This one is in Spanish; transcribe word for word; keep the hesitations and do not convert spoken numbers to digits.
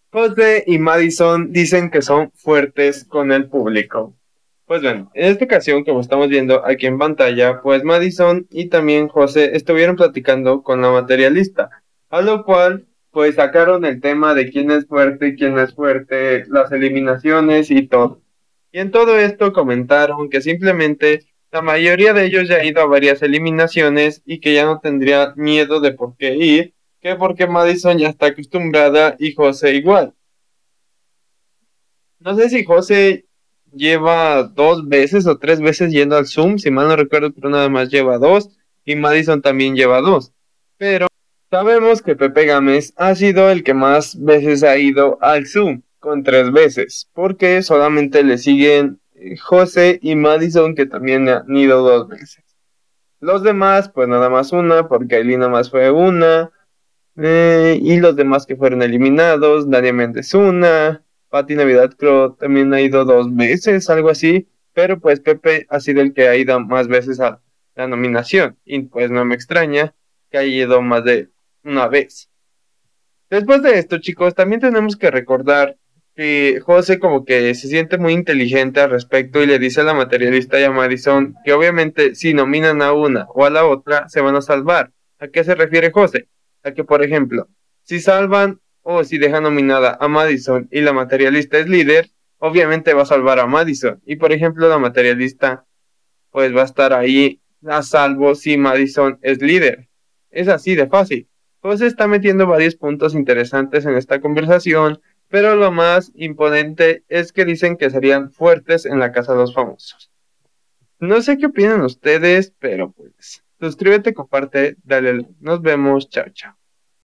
José y Madison dicen que son fuertes con el público. Pues bueno, en esta ocasión, como estamos viendo aquí en pantalla, pues Madison y también José estuvieron platicando con la materialista, a lo cual pues sacaron el tema de quién es fuerte y quién no es fuerte, las eliminaciones y todo. Y en todo esto comentaron que simplemente la mayoría de ellos ya ha ido a varias eliminaciones y que ya no tendría miedo de por qué ir, que porque Madison ya está acostumbrada y José igual. No sé si José lleva dos veces o tres veces yendo al Zoom, si mal no recuerdo, pero nada más lleva dos, y Madison también lleva dos. Pero sabemos que Pepe Gámez ha sido el que más veces ha ido al Zoom, con tres veces, porque solamente le siguen eh, José y Madison, que también han ido dos veces. Los demás, pues nada más una, porque Aileen nada más fue una. Eh, y los demás que fueron eliminados, Dania Méndez una, Pati Navidad creo también ha ido dos veces, algo así, pero pues Pepe ha sido el que ha ido más veces a la nominación, y pues no me extraña que haya ido más de una vez. Después de esto, chicos, también tenemos que recordar que José como que se siente muy inteligente al respecto y le dice a la materialista y a Madison que obviamente si nominan a una o a la otra se van a salvar. ¿A qué se refiere José? A que, por ejemplo, si salvan o si dejan nominada a Madison y la materialista es líder, obviamente va a salvar a Madison. Y, por ejemplo, la materialista pues va a estar ahí a salvo si Madison es líder. Es así de fácil. José está metiendo varios puntos interesantes en esta conversación, pero lo más imponente es que dicen que serían fuertes en la casa de los famosos. No sé qué opinan ustedes, pero pues suscríbete, comparte, dale like. Nos vemos, chao, chao.